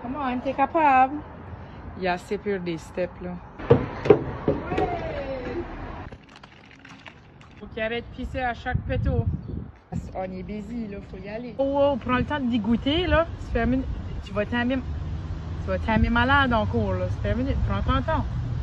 Comment, t'es capable? Il y a assez peur des steps, là. Faut qu'il arrête de pisser à chaque péto. On est busy, là, faut y aller. Oh, prends le temps d'y goûter, là. Tu vas t'aimer malade en cours, là. Ça fait une minute, prends ton temps.